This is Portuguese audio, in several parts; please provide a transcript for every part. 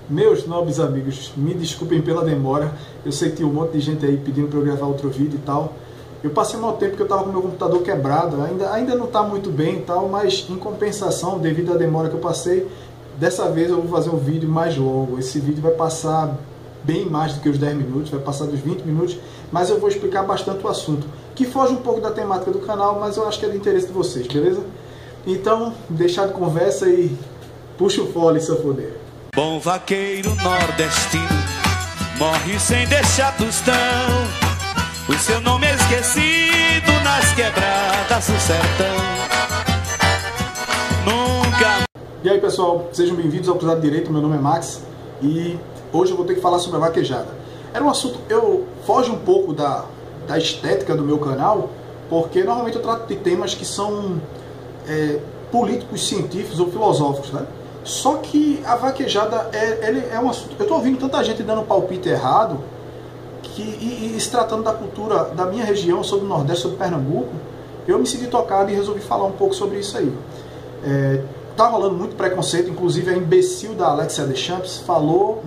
Meus nobres amigos, me desculpem pela demora. Eu sei que tinha um monte de gente aí pedindo para eu gravar outro vídeo e tal. Eu passei mau tempo porque eu estava com meu computador quebrado, ainda não está muito bem e tal, mas em compensação, devido à demora que eu passei, dessa vez eu vou fazer um vídeo mais longo. Esse vídeo vai passar bem mais do que os 10 minutos, vai passar dos 20 minutos, mas eu vou explicar bastante o assunto, que foge um pouco da temática do canal, mas eu acho que é de interesse de vocês, beleza? Então, deixar de conversa e puxa o fole, sanfoneiro. Bom vaqueiro nordestino morre sem deixar tostão, o seu nome é esquecido nas quebradas do sertão. Nunca. E aí pessoal, sejam bem-vindos ao Cruzado Direito. Meu nome é Max e hoje eu vou ter que falar sobre a vaquejada. Era um assunto, foge um pouco da estética do meu canal, porque normalmente eu trato de temas que são políticos, científicos ou filosóficos, né? Só que a vaquejada é um assunto... Eu estou ouvindo tanta gente dando palpite errado e se tratando da cultura da minha região, sobre o Nordeste, sobre Pernambuco, eu me senti tocado e resolvi falar um pouco sobre isso aí. Tá rolando muito preconceito, inclusive a imbecil da Alexia Deschamps falou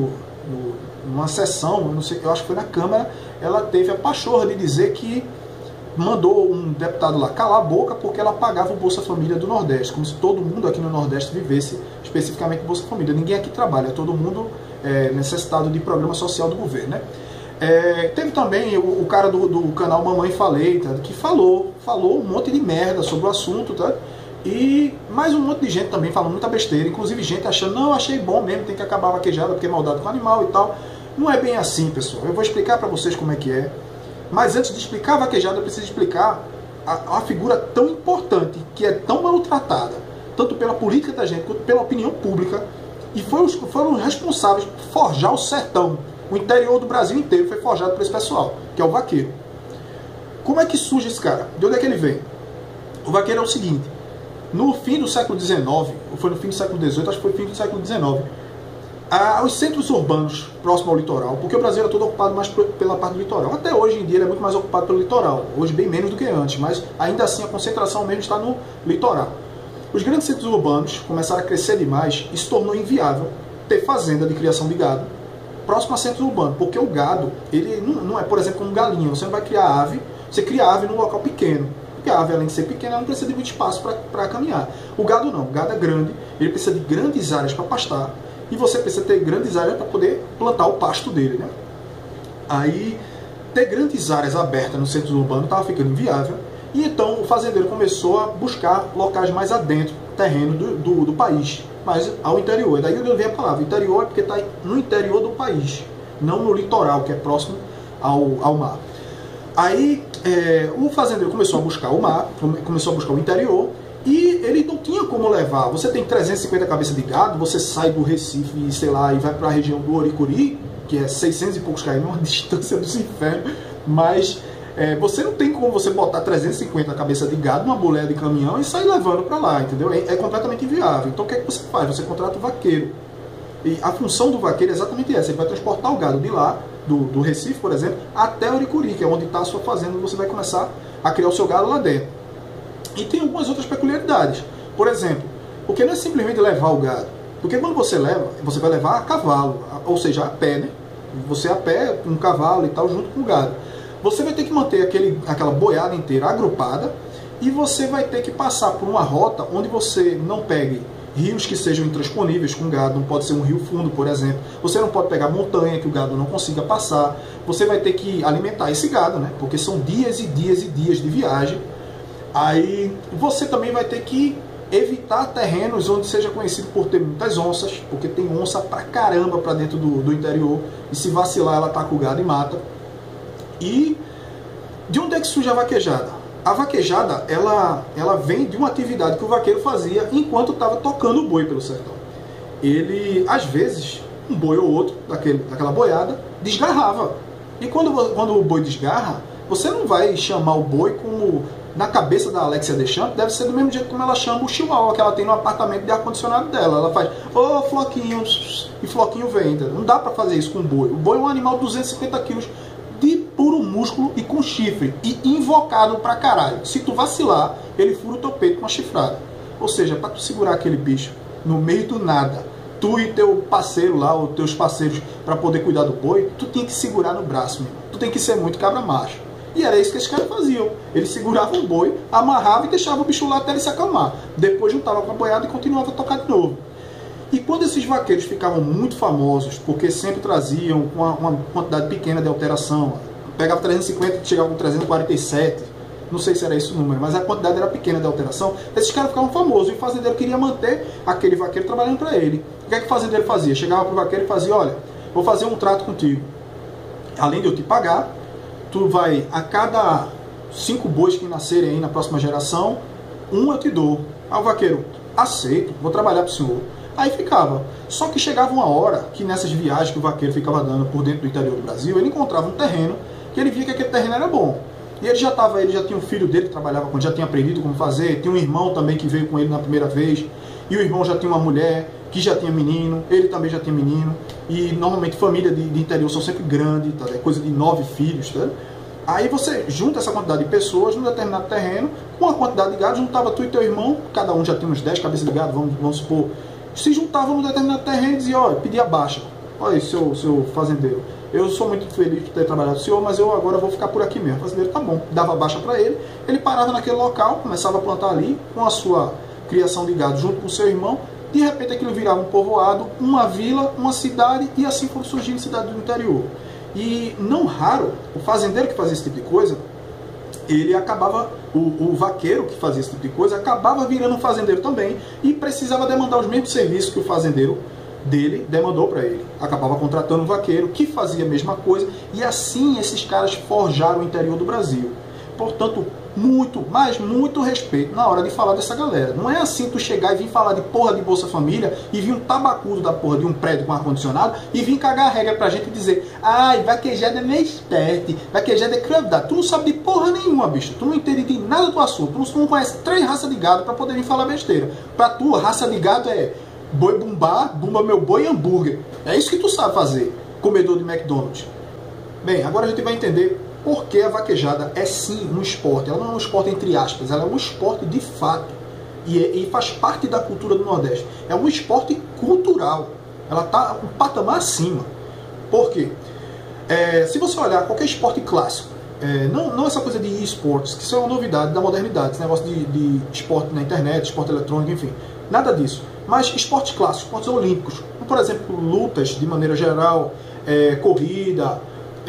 numa sessão, eu acho que foi na Câmara, ela teve a pachorra de dizer que mandou um deputado lá calar a boca porque ela pagava o Bolsa Família do Nordeste, como se todo mundo aqui no Nordeste vivesse especificamente Bolsa Família. Ninguém aqui trabalha, todo mundo necessitado de programa social do governo, né? Teve também o cara do canal Mamãe Falei, tá? Que falou um monte de merda sobre o assunto, tá? E mais um monte de gente também falando muita besteira, inclusive gente achando, não, achei bom mesmo, tem que acabar a vaquejada porque é maldade com o animal e tal. Não é bem assim, pessoal. Eu vou explicar pra vocês como é que é. Mas antes de explicar a vaquejada, eu preciso explicar a figura tão importante, que é tão maltratada, tanto pela política da gente, quanto pela opinião pública, e foram responsáveis por forjar o sertão. O interior do Brasil inteiro foi forjado por esse pessoal, que é o vaqueiro. Como é que surge esse cara? De onde é que ele vem? O vaqueiro é o seguinte: no fim do século XIX, ou foi no fim do século XVIII, acho que foi no fim do século XIX, os centros urbanos próximos ao litoral, porque o Brasil era todo ocupado mais pela parte do litoral. Até hoje em dia ele é muito mais ocupado pelo litoral, hoje bem menos do que antes, mas ainda assim a concentração mesmo está no litoral. Os grandes centros urbanos começaram a crescer demais e se tornou inviável ter fazenda de criação de gado próximo a centros urbanos, porque o gado, ele não é, por exemplo, como galinha. Você não vai criar ave, você cria ave num local pequeno, porque a ave, além de ser pequena, ela não precisa de muito espaço para caminhar. O gado não, o gado é grande, ele precisa de grandes áreas para pastar, e você precisa ter grandes áreas para poder plantar o pasto dele, né? Aí, ter grandes áreas abertas no centro urbano estava ficando inviável, e então o fazendeiro começou a buscar locais mais adentro, terreno do país, mas ao interior. E daí onde vem a palavra interior, é porque está no interior do país, não no litoral, que é próximo ao mar. Aí o fazendeiro começou a buscar o mar, começou a buscar o interior, e ele não tinha como levar. Você tem 350 cabeças de gado, você sai do Recife e sei lá, e vai para a região do Oricuri, que é 600 e poucos km, uma distância dos infernos, mas você não tem como você botar 350 cabeças de gado numa boleia de caminhão e sair levando para lá, entendeu? É completamente inviável. Então o que é que você faz? Você contrata o vaqueiro. E a função do vaqueiro é exatamente essa: ele vai transportar o gado de lá, do Recife, por exemplo, até Oricuri, que é onde está a sua fazenda, onde você vai começar a criar o seu gado lá dentro. E tem algumas outras peculiaridades. Por exemplo, porque não é simplesmente levar o gado. Porque quando você leva, você vai levar a cavalo, ou seja, a pé, né? Você a pé, um cavalo e tal, junto com o gado. Você vai ter que manter aquela boiada inteira agrupada, e você vai ter que passar por uma rota onde você não pegue rios que sejam intransponíveis com o gado. Não pode ser um rio fundo, por exemplo. Você não pode pegar montanha que o gado não consiga passar. Você vai ter que alimentar esse gado, né? Porque são dias e dias e dias de viagem. Aí você também vai ter que evitar terrenos onde seja conhecido por ter muitas onças, porque tem onça pra caramba pra dentro do interior, e se vacilar ela ataca o gado e mata. E de onde é que surge a vaquejada? A vaquejada, ela vem de uma atividade que o vaqueiro fazia enquanto estava tocando o boi pelo sertão. Ele, às vezes, um boi ou outro daquela boiada desgarrava. E quando o boi desgarra, você não vai chamar o boi como... Na cabeça da Alexia Deschamps, deve ser do mesmo jeito como ela chama o chihuahua que ela tem no apartamento de ar-condicionado dela. Ela faz, ô Floquinho, e Floquinho vem. Entendeu? Não dá pra fazer isso com o boi. O boi é um animal de 250 quilos de puro músculo e com chifre. E invocado pra caralho. Se tu vacilar, ele fura o teu peito com uma chifrada. Ou seja, pra tu segurar aquele bicho no meio do nada, tu e teu parceiro lá, ou teus parceiros, para poder cuidar do boi, tu tinha que segurar no braço, meu irmão. Tu tem que ser muito cabra macho. E era isso que esses caras faziam. Eles seguravam o boi, amarravam e deixavam o bicho lá até ele se acalmar. Depois juntava com a boiada e continuava a tocar de novo. E quando esses vaqueiros ficavam muito famosos, porque sempre traziam uma quantidade pequena de alteração, pegava 350 e chegava com 347, não sei se era esse o número, mas a quantidade era pequena de alteração, esses caras ficavam famosos e o fazendeiro queria manter aquele vaqueiro trabalhando para ele. O que é que o fazendeiro fazia? Chegava para o vaqueiro e fazia: olha, vou fazer um trato contigo. Além de eu te pagar, tu vai, a cada 5 bois que nascerem aí na próxima geração, um eu te dou. Aí o vaqueiro: aceito, vou trabalhar para o senhor. Aí ficava. Só que chegava uma hora que nessas viagens que o vaqueiro ficava dando por dentro do interior do Brasil, ele encontrava um terreno que ele via que aquele terreno era bom. E ele já tinha um filho dele que trabalhava com ele, já tinha aprendido como fazer, tinha um irmão também que veio com ele na primeira vez, e o irmão já tinha uma mulher que já tinha menino, ele também já tinha menino, e normalmente família de interior são sempre grandes, tá? É coisa de 9 filhos, tá? Aí você junta essa quantidade de pessoas num determinado terreno, com a quantidade de gado, juntava tu e teu irmão, cada um já tinha uns 10 cabeças de gado, vamos supor, se juntavam num determinado terreno e diziam: olha, pedia baixa, olha aí, seu fazendeiro, eu sou muito feliz por ter trabalhado com o senhor, mas eu agora vou ficar por aqui mesmo. O fazendeiro: tá bom, dava baixa para ele, ele parava naquele local, começava a plantar ali, com a sua criação de gado junto com o seu irmão, de repente aquilo virava um povoado, uma vila, uma cidade, e assim foram surgindo cidades do interior. E não raro, o fazendeiro que fazia esse tipo de coisa, ele acabava, o vaqueiro que fazia esse tipo de coisa, acabava virando um fazendeiro também, e precisava demandar os mesmos serviços que o fazendeiro dele demandou para ele. Acabava contratando um vaqueiro que fazia a mesma coisa, e assim esses caras forjaram o interior do Brasil. Portanto, muito, mas muito respeito na hora de falar dessa galera. Não é assim tu chegar e vir falar de porra de Bolsa Família e vir um tabacudo da porra de um prédio com ar-condicionado e vir cagar a regra pra gente e dizer: ai, vaquejada é meio esperto, vaquejada é crueldade. Tu não sabe de porra nenhuma, bicho. Tu não entende de nada do assunto. Tu não conhece 3 raças de gado pra poder vir falar besteira. Pra tu, raça de gado é boi bumbá, bumba meu boi e hambúrguer. É isso que tu sabe fazer, comedor de McDonald's. Bem, agora a gente vai entender porque a vaquejada é sim um esporte. Ela não é um esporte entre aspas, ela é um esporte de fato. E faz parte da cultura do Nordeste. É um esporte cultural. Ela está um patamar acima. Por quê? Se você olhar qualquer esporte clássico, não essa coisa de esportes, que isso é uma novidade da modernidade, esse negócio de esporte na internet, esporte eletrônico, enfim. Nada disso. Mas esportes clássicos, esportes olímpicos, como por exemplo lutas de maneira geral, corrida,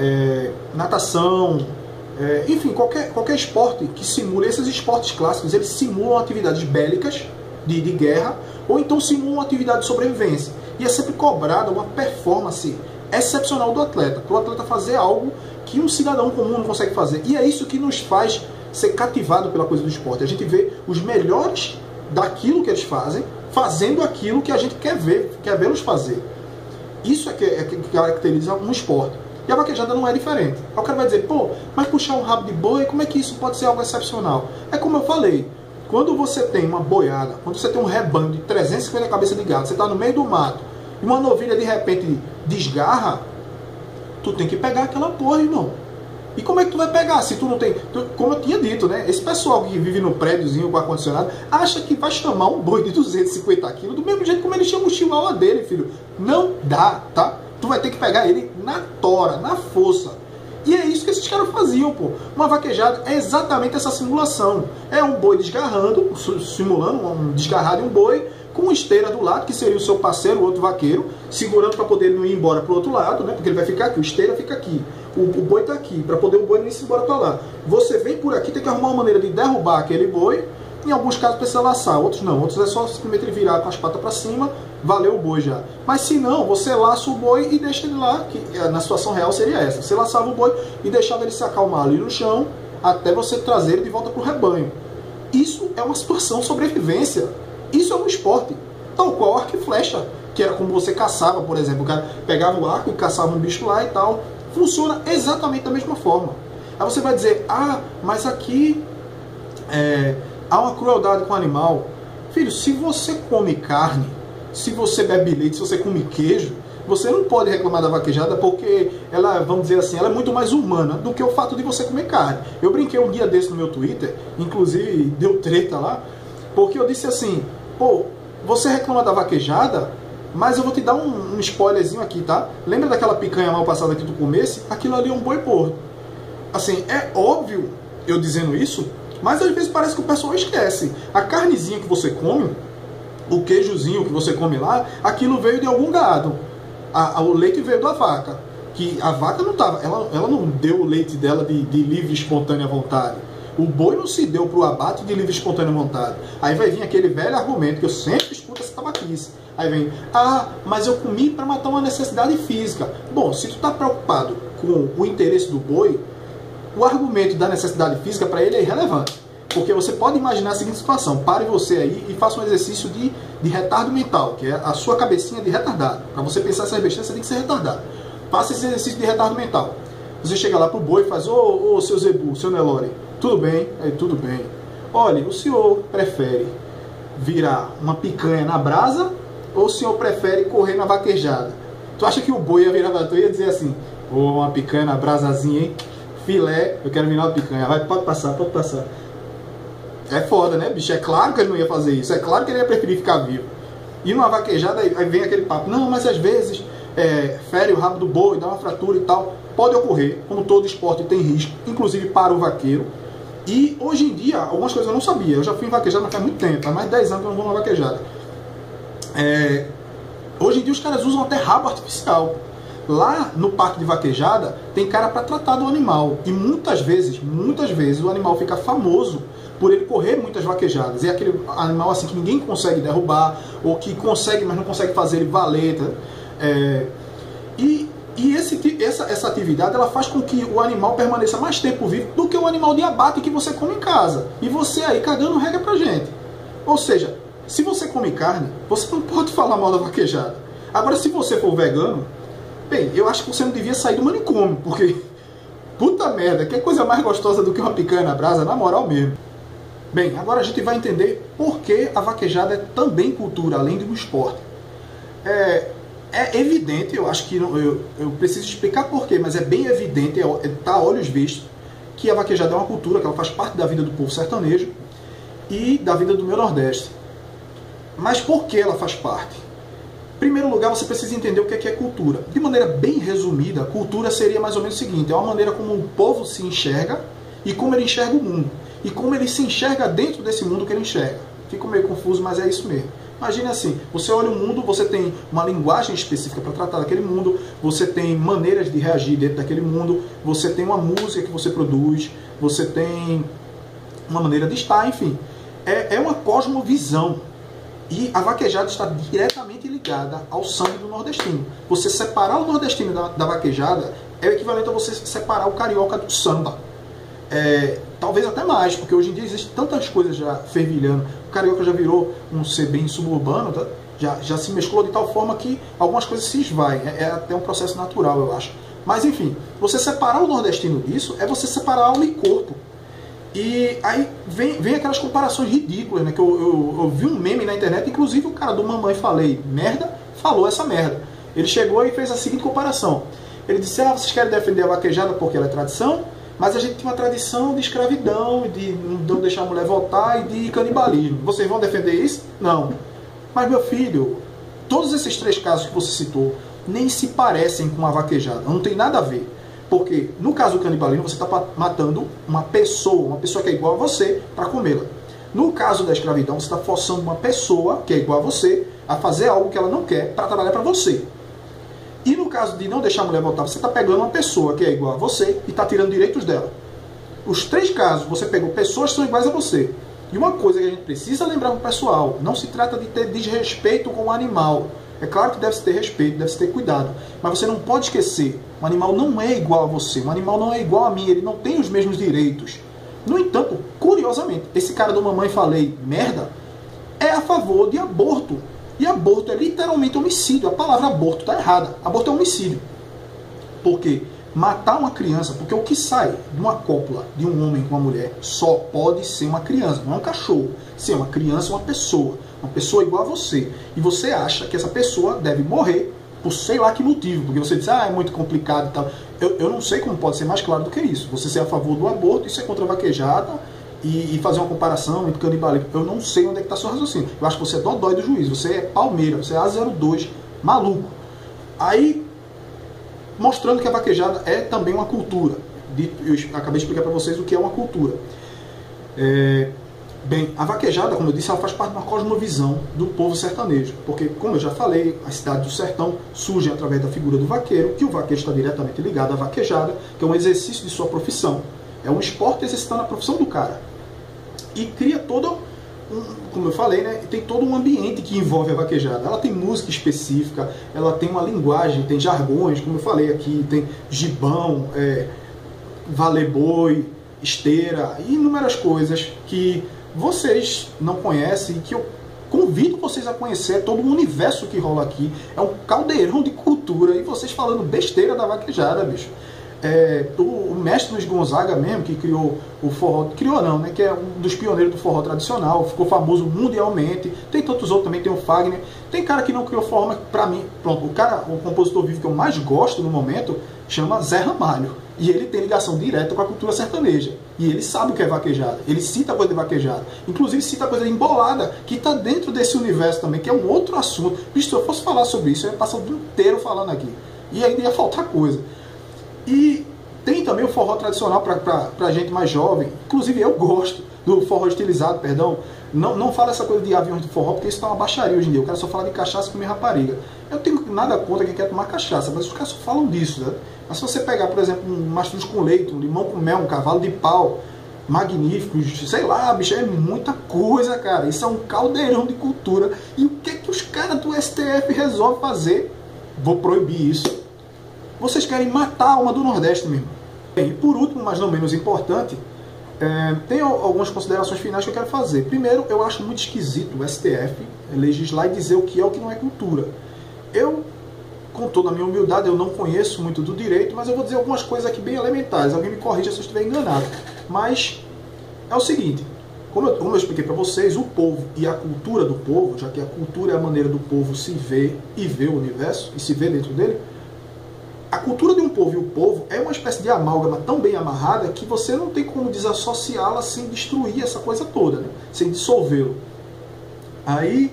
natação, enfim, qualquer esporte que simule, esses esportes clássicos, eles simulam atividades bélicas, de guerra, ou então simulam atividade de sobrevivência. E é sempre cobrada uma performance excepcional do atleta, para o atleta fazer algo que um cidadão comum não consegue fazer. E é isso que nos faz ser cativado pela coisa do esporte. A gente vê os melhores daquilo que eles fazem, fazendo aquilo que a gente quer vê-los fazer. Isso é que caracteriza um esporte. E a vaquejada não é diferente. Aí o cara vai dizer: pô, mas puxar um rabo de boi, como é que isso pode ser algo excepcional? É como eu falei, quando você tem uma boiada, quando você tem um rebanho de 350 cabeças de gado, você está no meio do mato, e uma novilha de repente desgarra, tu tem que pegar aquela porra, irmão. E como é que tu vai pegar se tu não tem... como eu tinha dito, né? Esse pessoal que vive no prédiozinho com ar-condicionado acha que vai chamar um boi de 250 quilos do mesmo jeito como ele chama o chihuahua dele, filho. Não dá, tá? Tu vai ter que pegar ele na tora, na força. E é isso que esses caras faziam, pô. Uma vaquejada é exatamente essa simulação. É um boi desgarrando, simulando um desgarrar de um boi, com uma esteira do lado, que seria o seu parceiro, o outro vaqueiro, segurando para poder ele não ir embora pro outro lado, né? Porque ele vai ficar aqui, o esteira fica aqui. O boi tá aqui, para poder o boi não ir embora para lá. Você vem por aqui, tem que arrumar uma maneira de derrubar aquele boi. Em alguns casos precisa laçar, outros não. Outros é só simplesmente ele virar com as patas para cima, valeu o boi já. Mas se não, você laça o boi e deixa ele lá, que na situação real seria essa. Você laçava o boi e deixava ele se acalmar ali no chão, até você trazer ele de volta para o rebanho. Isso é uma situação de sobrevivência. Isso é um esporte. Tal qual arco e flecha, que era como você caçava, por exemplo. O cara pegava o arco e caçava um bicho lá e tal. Funciona exatamente da mesma forma. Aí você vai dizer: ah, mas aqui há uma crueldade com o animal. Filho, se você come carne, se você bebe leite, se você come queijo, você não pode reclamar da vaquejada, porque ela, vamos dizer assim, ela é muito mais humana do que o fato de você comer carne. Eu brinquei um dia desse no meu Twitter, inclusive deu treta lá, porque eu disse assim: pô, você reclama da vaquejada, Mas eu vou te dar um spoilerzinho aqui, tá? Lembra daquela picanha mal passada que tu comesse? Aquilo ali é um boi porco. Assim, é óbvio eu dizendo isso, mas às vezes parece que o pessoal esquece. A carnezinha que você come, o queijozinho que você come lá, aquilo veio de algum gado. O leite veio da vaca. Que a vaca não tava, ela não deu o leite dela de livre e espontânea vontade. O boi não se deu para o abate de livre e espontânea vontade. Aí vai vir aquele velho argumento que eu sempre escuto essa tabaquice. Aí vem, mas eu comi para matar uma necessidade física. Bom, se tu está preocupado com o interesse do boi, o argumento da necessidade física para ele é irrelevante. Porque você pode imaginar a seguinte situação: pare você aí e faça um exercício de retardo mental, que é a sua cabecinha de retardado. Para você pensar essas besteiras, você tem que ser retardado. Faça esse exercício de retardo mental. Você chega lá pro boi e faz, ô seu Zebu, seu Nelore, tudo bem? Aí, tudo bem. Olha, o senhor prefere virar uma picanha na brasa ou o senhor prefere correr na vaquejada? Tu acha que o boi ia virar pra tu e ia dizer assim, uma picanha na brasazinha, hein? Filé, eu quero virar uma picanha. Vai, pode passar, pode passar. É foda, né, bicho? É claro que ele não ia fazer isso. É claro que ele ia preferir ficar vivo. E numa vaquejada, aí vem aquele papo. Não, mas às vezes fere o rabo do boi, dá uma fratura e tal. Pode ocorrer, como todo esporte tem risco, inclusive para o vaqueiro. E hoje em dia, algumas coisas eu não sabia. Eu já fui em vaquejada faz muito tempo, há mais de 10 anos que eu não vou numa vaquejada. Hoje em dia os caras usam até rabo artificial. Lá no parque de vaquejada tem cara para tratar do animal. E muitas vezes o animal fica famoso por ele correr muitas vaquejadas. É aquele animal assim que ninguém consegue derrubar, ou que consegue, mas não consegue fazer ele valer. Essa atividade ela faz com que o animal permaneça mais tempo vivo do que o animal de abate que você come em casa. E você aí cagando regra pra gente. Ou seja, se você come carne, você não pode falar mal da vaquejada. Agora, se você for vegano, bem, eu acho que você não devia sair do manicômio, porque, puta merda, que coisa mais gostosa do que uma picanha na brasa, na moral mesmo. Bem, agora a gente vai entender por que a vaquejada é também cultura, além do esporte. É evidente, eu acho que eu preciso explicar por quê, mas é bem evidente, tá a olhos vistos, que a vaquejada é uma cultura, que ela faz parte da vida do povo sertanejo e da vida do meu Nordeste. Mas por que ela faz parte? Em primeiro lugar, você precisa entender o que é cultura. De maneira bem resumida, cultura seria mais ou menos o seguinte: é uma maneira como o povo se enxerga e como ele enxerga o mundo. E como ele se enxerga dentro desse mundo que ele enxerga. Fico meio confuso, mas é isso mesmo. Imagine assim, você olha o mundo, você tem uma linguagem específica para tratar daquele mundo, você tem maneiras de reagir dentro daquele mundo, você tem uma música que você produz, você tem uma maneira de estar, enfim. É uma cosmovisão. E a vaquejada está diretamente ligada ao sangue do nordestino. Você separar o nordestino da vaquejada é o equivalente a você separar o carioca do samba. Talvez até mais, porque hoje em dia existem tantas coisas já fervilhando. O carioca já virou um ser bem suburbano, tá? já se mesclou de tal forma que algumas coisas se esvaem. É até um processo natural, eu acho. Mas enfim, você separar o nordestino disso é você separar alma e corpo. E aí vem aquelas comparações ridículas, né? Que eu vi um meme na internet, inclusive o cara do Mamãe Falei Merda falou essa merda. Ele chegou e fez a seguinte comparação. Ele disse, vocês querem defender a vaquejada porque ela é tradição? Mas a gente tem uma tradição de escravidão, de não deixar a mulher votar e de canibalismo. Vocês vão defender isso? Não. Mas, meu filho, todos esses 3 casos que você citou nem se parecem com uma vaquejada. Não tem nada a ver. Porque, no caso do canibalismo, você está matando uma pessoa que é igual a você, para comê-la. No caso da escravidão, você está forçando uma pessoa que é igual a você a fazer algo que ela não quer para trabalhar para você. E no caso de não deixar a mulher votar, você está pegando uma pessoa que é igual a você e está tirando direitos dela. Os 3 casos, você pegou pessoas que são iguais a você. E uma coisa que a gente precisa lembrar para o pessoal, não se trata de ter desrespeito com o animal. É claro que deve-se ter respeito, deve-se ter cuidado. Mas você não pode esquecer, o animal não é igual a você, o animal não é igual a mim, ele não tem os mesmos direitos. No entanto, curiosamente, esse cara do Mamãe Falei Merda é a favor de aborto. E aborto é literalmente homicídio. A palavra aborto está errada. Aborto é homicídio. Porque matar uma criança, porque o que sai de uma cópula de um homem com uma mulher só pode ser uma criança, não é um cachorro. Se é uma criança, uma pessoa igual a você. E você acha que essa pessoa deve morrer por sei lá que motivo, porque você diz, é muito complicado e tal. Eu não sei como pode ser mais claro do que isso. Você ser a favor do aborto, isso é contra a vaquejada e fazer uma comparação entre canibalismo. Eu não sei onde é que está seu raciocínio. Eu acho que você é dodói do juiz, você é Palmeira, você é A02, maluco. Aí, mostrando que a vaquejada é também uma cultura. Eu acabei de explicar para vocês o que é uma cultura. Bem, a vaquejada, como eu disse, ela faz parte de uma cosmovisão do povo sertanejo. Porque, como eu já falei, as cidades do sertão surgem através da figura do vaqueiro, que o vaqueiro está diretamente ligado à vaquejada, que é um exercício de sua profissão. É um esporte exercitando a profissão do cara. E cria todo, como eu falei, né, tem todo um ambiente que envolve a vaquejada. Ela tem música específica, ela tem uma linguagem, tem jargões, como eu falei aqui, tem gibão, valer-boi, esteira e inúmeras coisas que vocês não conhecem e que eu convido vocês a conhecer. Todo o universo que rola aqui é um caldeirão de cultura e vocês falando besteira da vaquejada, bicho. O mestre Luiz Gonzaga mesmo, que criou o forró, criou não, né, que é um dos pioneiros do forró tradicional, ficou famoso mundialmente. Tem tantos outros também, tem o Fagner, tem cara que não criou forró, mas pra mim, pronto, o compositor vivo que eu mais gosto no momento chama Zé Ramalho, e ele tem ligação direta com a cultura sertaneja, e ele sabe o que é vaquejada, ele cita a coisa de vaquejada, inclusive cita a coisa de embolada, que está dentro desse universo também, que é um outro assunto. Bicho, se eu fosse falar sobre isso, eu ia passar o dia inteiro falando aqui, e ainda ia faltar coisa. E tem também o forró tradicional para gente mais jovem. Inclusive eu gosto do forró estilizado, perdão. Não fala essa coisa de aviões do forró, porque isso está uma baixaria hoje em dia. O cara só fala de cachaça e comer rapariga. Eu tenho nada contra quem quer tomar cachaça, mas os caras só falam disso, né? Mas se você pegar, por exemplo, um mastruz com leite, um limão com mel, um cavalo de pau, magnífico, sei lá, bicho, é muita coisa, cara. Isso é um caldeirão de cultura. E o que é que os caras do STF resolvem fazer? Vou proibir isso. Vocês querem matar a alma do Nordeste mesmo. E por último, mas não menos importante, tem algumas considerações finais que eu quero fazer. Primeiro, eu acho muito esquisito o STF legislar e dizer o que é o que não é cultura. Eu, com toda a minha humildade, eu não conheço muito do direito, mas eu vou dizer algumas coisas aqui bem elementares. Alguém me corrija se eu estiver enganado. Mas é o seguinte, como eu expliquei para vocês, o povo e a cultura do povo, já que a cultura é a maneira do povo se ver e ver o universo, e se ver dentro dele, a cultura de um povo e o povo é uma espécie de amálgama tão bem amarrada que você não tem como desassociá-la sem destruir essa coisa toda, né? Sem dissolvê-lo. Aí,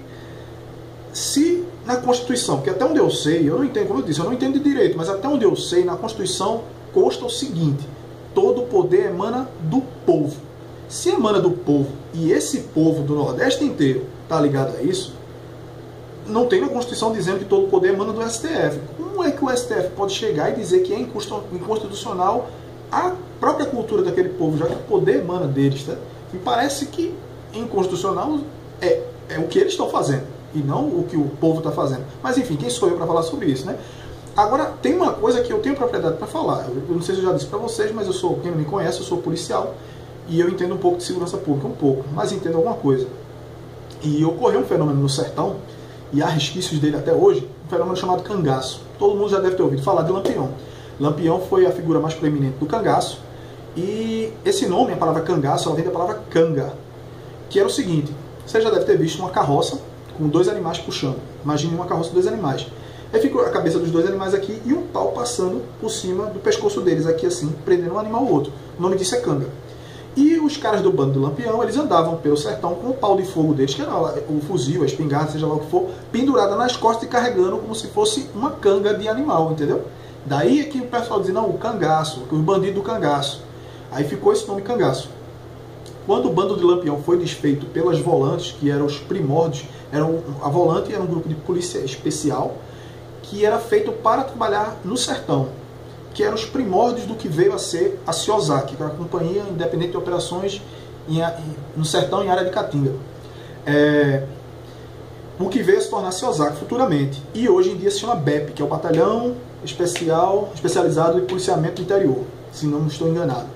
se na Constituição, que até onde eu sei, eu não entendo, como eu disse, eu não entendo de direito, mas até onde eu sei, na Constituição consta o seguinte: todo o poder emana do povo. Se emana do povo e esse povo do Nordeste inteiro está ligado a isso, não tem na Constituição dizendo que todo o poder emana do STF. Como é que o STF pode chegar e dizer que é inconstitucional a própria cultura daquele povo, já que o poder emana deles? Tá? Me parece que inconstitucional é o que eles estão fazendo, e não o que o povo está fazendo. Mas enfim, quem sou eu para falar sobre isso, né? Agora, tem uma coisa que eu tenho propriedade para falar. Eu não sei se eu já disse para vocês, mas quem não me conhece, eu sou policial, e eu entendo um pouco de segurança pública, um pouco, mas entendo alguma coisa. E ocorreu um fenômeno no sertão, e há resquícios dele até hoje, um fenômeno chamado cangaço. Todo mundo já deve ter ouvido falar de Lampião. Lampião foi a figura mais proeminente do cangaço, e esse nome, a palavra cangaço, ela vem da palavra canga, que era o seguinte: você já deve ter visto uma carroça com dois animais puxando. Imagine uma carroça com dois animais. Aí fica a cabeça dos dois animais aqui e um pau passando por cima do pescoço deles, aqui assim, prendendo um animal ao outro. O nome disso é canga. E os caras do bando do Lampião, eles andavam pelo sertão com o pau de fogo deles, que era o fuzil, a espingarda, seja lá o que for, pendurada nas costas e carregando como se fosse uma canga de animal, entendeu? Daí é que o pessoal dizia, não, o cangaço, os bandidos do cangaço. Aí ficou esse nome cangaço. Quando o bando de Lampião foi desfeito pelas volantes, que eram os primórdios, a volante era um grupo de polícia especial, que era feito para trabalhar no sertão, que eram os primórdios do que veio a ser a CIOSAC, que era a Companhia Independente de Operações no Sertão, em área de Caatinga. O que veio a se tornar CIOSAC futuramente. E hoje em dia se chama BEP, que é o Batalhão Especializado de Policiamento do Interior, se não estou enganado.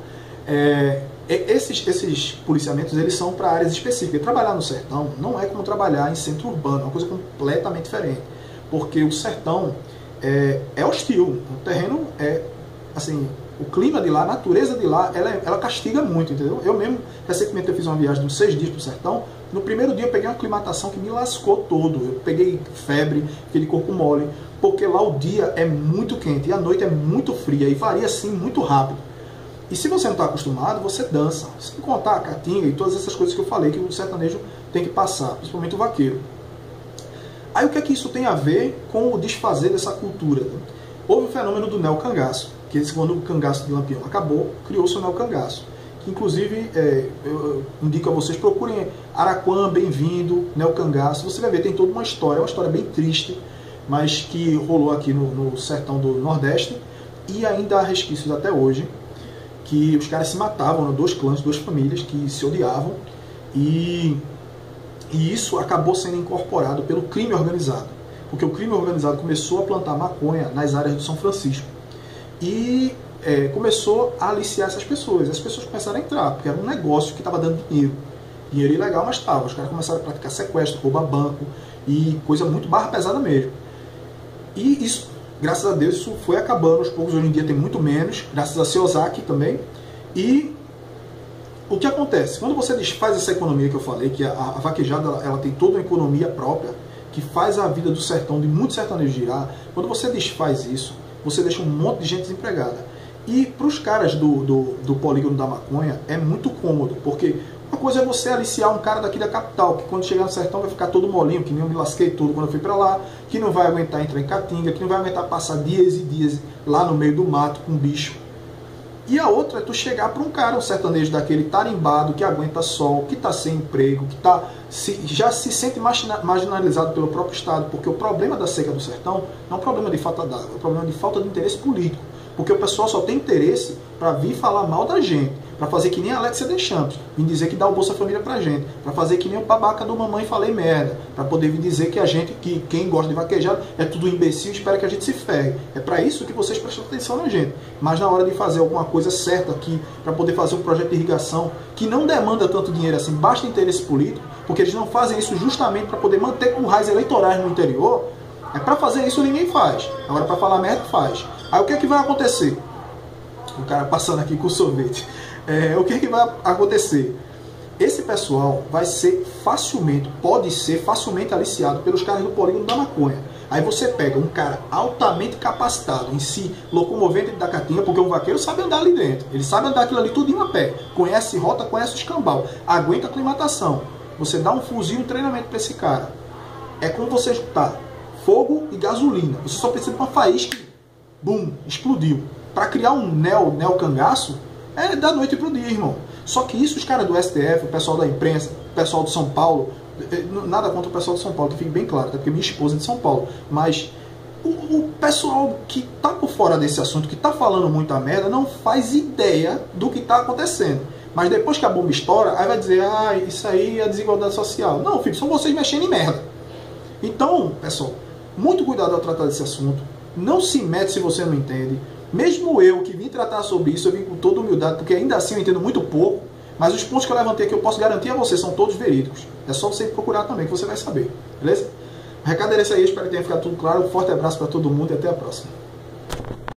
Esses policiamentos, eles são para áreas específicas. Trabalhar no sertão não é como trabalhar em centro urbano, é uma coisa completamente diferente. Porque o sertão é hostil, o terreno assim, o clima de lá, a natureza de lá, ela castiga muito, entendeu? Eu mesmo, recentemente eu fiz uma viagem de uns 6 dias para o sertão. No primeiro dia eu peguei uma aclimatação que me lascou todo. Eu peguei febre, aquele corpo mole, porque lá o dia é muito quente e a noite é muito fria e varia assim muito rápido. E se você não está acostumado, você dança. Sem contar a caatinga e todas essas coisas que eu falei que o sertanejo tem que passar, principalmente o vaqueiro. Aí o que é que isso tem a ver com o desfazer dessa cultura? Houve o fenômeno do neocangaço, que quando o cangaço de Lampião acabou, criou-se o neocangaço. Que inclusive, eu indico a vocês, procurem Araquã, Bem-vindo, neocangaço. Você vai ver, tem toda uma história bem triste, mas que rolou aqui no sertão do Nordeste, e ainda há resquícios até hoje, que os caras se matavam, né? 2 clãs, 2 famílias que se odiavam, e isso acabou sendo incorporado pelo crime organizado, porque o crime organizado começou a plantar maconha nas áreas do São Francisco, e começou a aliciar essas pessoas. As pessoas começaram a entrar, porque era um negócio que estava dando dinheiro ilegal, mas estava. Os caras começaram a praticar sequestro, roubar banco, e coisa muito barra pesada mesmo. E isso, graças a Deus, isso foi acabando aos poucos. Hoje em dia tem muito menos, graças a Seozaki também. E o que acontece? Quando você desfaz essa economia que eu falei, que a vaquejada ela tem toda uma economia própria, que faz a vida do sertão, de muitos sertanejos girar, quando você desfaz isso, você deixa um monte de gente desempregada. E para os caras do polígono da maconha é muito cômodo, porque uma coisa é você aliciar um cara daqui da capital, que quando chegar no sertão vai ficar todo molinho, que nem eu me lasquei todo quando eu fui para lá, que não vai aguentar entrar em caatinga, que não vai aguentar passar dias e dias lá no meio do mato com bicho. E a outra é tu chegar para um cara, um sertanejo daquele tarimbado, que aguenta sol, que está sem emprego, que já se sente marginalizado pelo próprio Estado, porque o problema da seca do sertão não é um problema de falta d'água, é um problema de falta de interesse político. Porque o pessoal só tem interesse para vir falar mal da gente, para fazer que nem a Alexia Deschamps, vir dizer que dá o Bolsa Família pra gente, para fazer que nem o babaca do Mamãe Falei Merda, para poder vir dizer que a gente, que quem gosta de vaquejada é tudo imbecil e espera que a gente se ferre. É para isso que vocês prestam atenção na gente. Mas na hora de fazer alguma coisa certa aqui, para poder fazer um projeto de irrigação que não demanda tanto dinheiro assim, basta interesse político, porque eles não fazem isso justamente para poder manter currais eleitorais no interior. É para fazer isso ninguém faz. Agora para falar merda faz. Aí o que é que vai acontecer? O cara passando aqui com o sorvete. O que é que vai acontecer? Esse pessoal vai ser pode ser facilmente aliciado pelos caras do polígono da maconha. Aí você pega um cara altamente capacitado em se locomover dentro da caatinga, porque um vaqueiro sabe andar ali dentro. Ele sabe andar aquilo ali tudinho a pé. Conhece rota, conhece o escambau. Aguenta a aclimatação. Você dá um fuzil, um treinamento para esse cara. É como você juntar fogo e gasolina. Você só precisa de uma faísca. Bum, explodiu. Para criar um neocangaço, é da noite pro dia, irmão. Só que isso os caras do STF, o pessoal da imprensa, o pessoal de São Paulo, nada contra o pessoal de São Paulo, que fique bem claro, até porque minha esposa é de São Paulo, mas o pessoal que tá por fora desse assunto, que tá falando muita merda, não faz ideia do que tá acontecendo. Mas depois que a bomba estoura, aí vai dizer, isso aí é desigualdade social. Não, filho, são vocês mexendo em merda. Então, pessoal, muito cuidado ao tratar desse assunto. Não se mete se você não entende. Mesmo eu que vim tratar sobre isso, eu vim com toda humildade, porque ainda assim eu entendo muito pouco, mas os pontos que eu levantei aqui eu posso garantir a você, são todos verídicos. É só você procurar também que você vai saber, beleza? O recado era esse aí, espero que tenha ficado tudo claro. Um forte abraço para todo mundo e até a próxima.